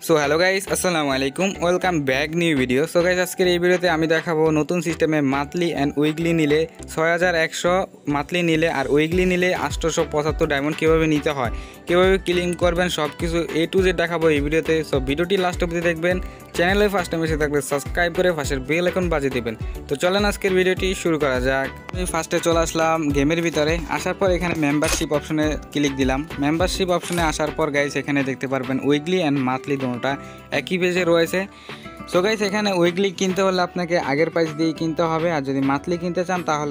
So hello guys, আসসালামু আলাইকুম, welcome back new video. So guys, আজকের এই ভিডিওতে আমি দেখাবো নতুন সিস্টেমে মান্থলি অ্যান্ড উইকলি নিলে 6100 মান্থলি নিলে আর উইকলি নিলে 875 ডায়মন্ড কীভাবে নিতে হয়, কীভাবে ক্লেম করবেন, সব কিছু A to Z দেখাবো এই ভিডিওতে। সো ভিডিওটি লাস্ট অবধি দেখবেন। চ্যানেলে ফার্স্ট টাইম এসে থাকলে সাবস্ক্রাইব করে পাশের বেল আইকন বাজিয়ে দেবেন। তো চলেন আজকের ভিডিওটি শুরু করা যাক। আমি ফার্স্টে চলে আসলাম গেমের ভিতরে। আসার পর এখানে মেম্বারশিপ অপশনে ক্লিক দিলাম। মেম্বারশিপ অপশনে আসার পর গাইস এখানে দেখতে পারবেন উইকলি অ্যান্ড মান্থলি দুটোটা একই পেজে রয়েছে। সো গাইস, এখানে উইকলি কিনতে হলে আপনাকে আগের প্রাইস দিয়ে কিনতে হবে, আর যদি মান্থলি কিনতে চান তাহলে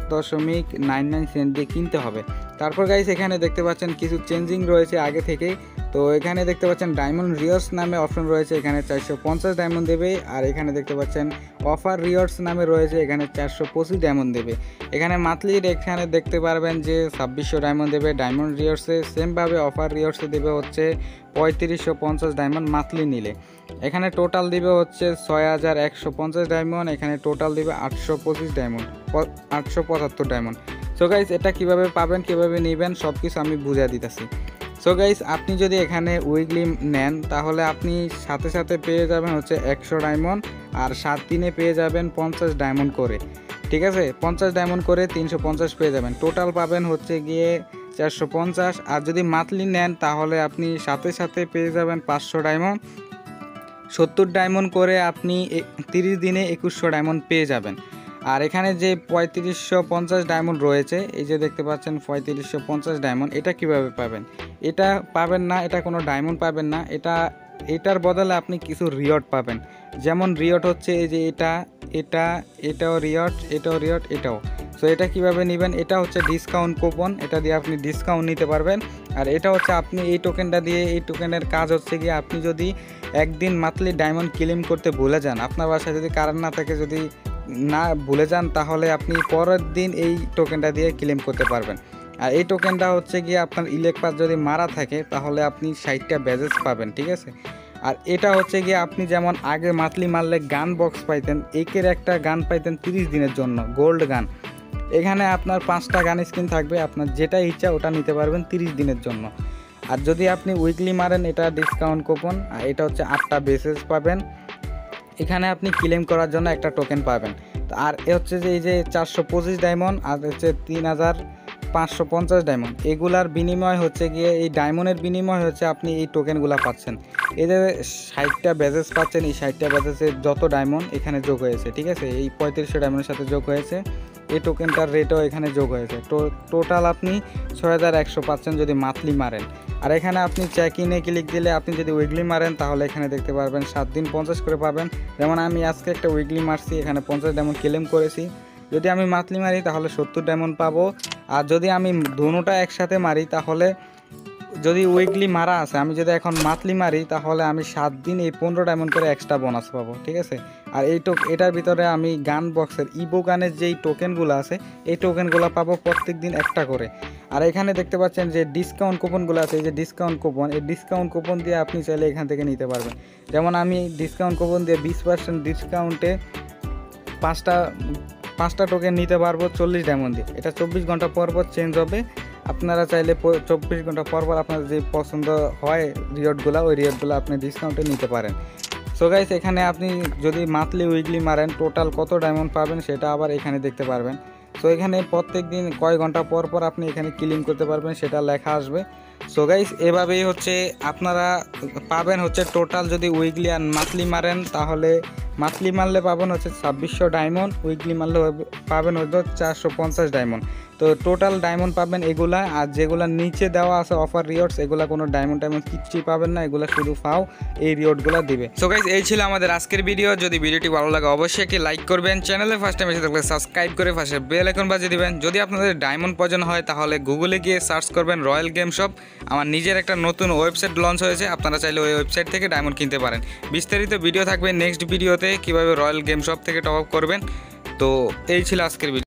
10.99 সেন্ট দিয়ে কিনতে হবে। তারপর গাইস এখানে দেখতে পাচ্ছেন কিছু চেঞ্জিং রয়েছে আগে থেকে। তো এখানে দেখতে পাচ্ছেন ডায়মন্ড রিওয়ার্ডস নামে অপশন রয়েছে, এখানে 450 ডায়মন্ড দেবে। আর এখানে দেখতে পাচ্ছেন অফার রিওয়ার্ডস নামে রয়েছে, এখানে 425 ডায়মন্ড দেবে। এখানে মান্থলির এখানে দেখতে পারবেন যে 2600 ডায়মন্ড দেবে ডায়মন্ড রিওয়ার্ডসে। সেমভাবে অফার রিওয়ার্ডসে দেবে হচ্ছে 3550 ডায়মন্ড মান্থলি নিলে। এখানে টোটাল দিবে হচ্ছে 6150 ডায়মন্ড, এখানে টোটাল দিবে 825 ডায়মন্ড, 875 ডায়মন্ড। সো গাইস, এটা কিভাবে পাবেন, কিভাবে নেবেন, সব কিছু আমি বুঝিয়ে দিতেছি। সো গাইস, আপনি যদি এখানে উইকলি নেন তাহলে আপনি সাথে সাথে পেয়ে যাবেন হচ্ছে 100 ডায়মন্ড, আর 7 দিনে পেয়ে যাবেন 50 ডায়মন্ড করে। ঠিক আছে, 50 ডায়মন্ড করে 350 পেয়ে যাবেন। টোটাল পাবেন হচ্ছে গিয়ে 450। আর যদি মান্থলি নেন তাহলে আপনি সাথে সাথে পেয়ে যাবেন 500 ডায়মন্ড, 70 ডায়মন্ড করে আপনি 30 দিনে 2100 ডায়মন্ড পেয়ে যাবেন। আর এখানে যে 3550 ডায়মন্ড রয়েছে, এই যে দেখতে পাচ্ছেন 3550 ডায়মন্ড, এটা কিভাবে পাবেন? এটা পাবেন না, এটা কোনো ডায়মন্ড পাবেন না, এটার বদলে আপনি কিছু রিওয়ার্ড পাবেন। যেমন রিওয়ার্ড হচ্ছে এই যে এটাও রিওয়ার্ড, এটাও রিওয়ার্ড, এটাও। সো এটা কিভাবে নেবেন? এটা হচ্ছে ডিসকাউন্ট কুপন, এটা দিয়ে আপনি ডিসকাউন্ট নিতে পারবেন। আর এটা হচ্ছে আপনি এই টোকেনটা দিয়ে, এই টোকেনের কাজ হচ্ছে গিয়ে আপনি যদি একদিন মান্থলি ডায়মন্ড ক্লেম করতে ভুলে যান, আপনার বাসায় যদি কারেন্ট না থাকে, যদি না ভুলে যান, তাহলে আপনি পরের দিন এই টোকেনটা দিয়ে ক্লেম করতে পারবেন। আর এই টোকেনটা হচ্ছে গিয়ে আপনার ইলেক পাস যদি মারা থাকে তাহলে আপনি 60টা ব্যাজেস পাবেন। ঠিক আছে, আর এটা হচ্ছে গিয়ে আপনি যেমন আগে মান্থলি মারলে গান বক্স পাইতেন, একের একটা গান পাইতেন 30 দিনের জন্য, গোল্ড গান। এখানে আপনার 5টা গান স্কিন থাকবে, আপনার যেটা ইচ্ছা ওটা নিতে পারবেন 30 দিনের জন্য। আর যদি আপনি উইকলি মারেন, এটা ডিসকাউন্ট কুপন, আর এটা হচ্ছে 8টা বেসেস পাবেন। এখানে আপনি ক্লেম করার জন্য একটা টোকেন পাবেন। আর এ হচ্ছে যে এই যে 425 ডায়মন্ড আর হচ্ছে 3550 ডায়মন্ড, এগুলার বিনিময় হচ্ছে গিয়ে এই ডায়মন্ডের বিনিময় হচ্ছে আপনি এই টোকেনগুলো পাচ্ছেন। এই যে 60টা ব্যাজেস পাচ্ছেন, এই 60টা ব্যাজেসের যত ডায়মন্ড এখানে যোগ হয়েছে। ঠিক আছে, এই 3500 ডায়মন্ডের সাথে যোগ হয়েছে, এই টোকেনটার রেটও এখানে যোগ হয়েছে। টোটাল আপনি 6100 পাচ্ছেন যদি মান্থলি মারেন। আর এখানে আপনি চেক ইনে ক্লিক দিলে আপনি যদি উইকলি মারেন তাহলে এখানে দেখতে পারবেন 7 দিন 50 করে পাবেন। যেমন আমি আজকে একটা উইকলি মারছি, এখানে 50 ডায়মন্ড ক্লেম করেছি। যদি আমি মান্থলি মারি তাহলে 70 ডায়মন্ড পাবো। আর যদি আমি দুটোটা একসাথে মারি তাহলে, যদি উইকলি মারা আছে, আমি যদি এখন মান্থলি মারি তাহলে আমি 7 দিন এই 15 ডায়মন্ড করে এক্সট্রা বোনাস পাবো। ঠিক আছে, আর এটার ভিতরে আমি গান বক্সের ইবো গানের যেই টোকেনগুলো আছে, এই টোকেনগুলো পাবো প্রত্যেক দিন একটা করে। আর এখানে দেখতে পাচ্ছেন যে ডিসকাউন্ট কুপনগুলো আছে, এই যে ডিসকাউন্ট কুপন, এই ডিসকাউন্ট কুপন দিয়ে আপনি চাইলে এখান থেকে নিতে পারবেন। যেমন আমি ডিসকাউন্ট কুপন দিয়ে 20% ডিসকাউন্টে 5টা টোকেন নিতে পারবো 40 ডায়মন্ড দিয়ে। এটা 24 ঘন্টা পর পর চেঞ্জ হবে। আপনারা চাইলে 24 ঘন্টা পর পর আপনার যে পছন্দ হয় রিওয়ার্ডগুলো, ওই রিওয়ার্ডগুলো আপনি ডিসকাউন্টে নিতে পারেন। সো গাইস, এখানে আপনি যদি মান্থলি উইকলি মারেন টোটাল কত ডায়মন্ড পাবেন সেটা আবার এখানে দেখতে পারবেন। সো এখানে প্রত্যেক দিন কয় ঘন্টা পর পর আপনি এখানে ক্লেম করতে পারবেন সেটা লেখা আসবে। সো গাইস, এভাবেই হচ্ছে আপনারা পাবেন হচ্ছে টোটাল। যদি উইকলি আর মান্থলি মারেন তাহলে মান্থলি মারলে পাবেন হচ্ছে 2600 ডায়মন্ড, উইকলি মারলে পাবেন হচ্ছে 450 ডায়মন্ড। তো টোটাল ডায়মন্ড পাবেন এগুলা। আর যেগুলো নিচে দেওয়া আছে অফার রিওয়ার্ডস, এগুলা কোনো ডায়মন্ড কিচ্ছুই পাবেন না, এগুলো শুধু ফাও এই রিওয়ার্ডগুলো দিবে। সো গাইস, এই ছিল আমাদের আজকের ভিডিও। যদি ভিডিওটি ভালো লাগে অবশ্যই একটি লাইক করবেন, চ্যানেলে ফার্স্ট টাইম এসে থাকলে সাবস্ক্রাইব করে পাশে বেল আইকন বাজিয়ে দিবেন। যদি আপনাদের ডায়মন্ড প্রয়োজন হয় তাহলে গুগলে গিয়ে সার্চ করবেন রয়্যাল গেম শপ। আমার নিজের একটা নতুন ওয়েবসাইট লঞ্চ হয়েছে, আপনারা চাইলে ওই ওয়েবসাইট থেকে ডায়মন্ড কিনতে পারেন। বিস্তারিত ভিডিও থাকবে নেক্সট ভিডিওতে, কীভাবে রয়্যাল গেম শপ থেকে টপ আপ করবেন। তো এই ছিল আজকের ভিডিও।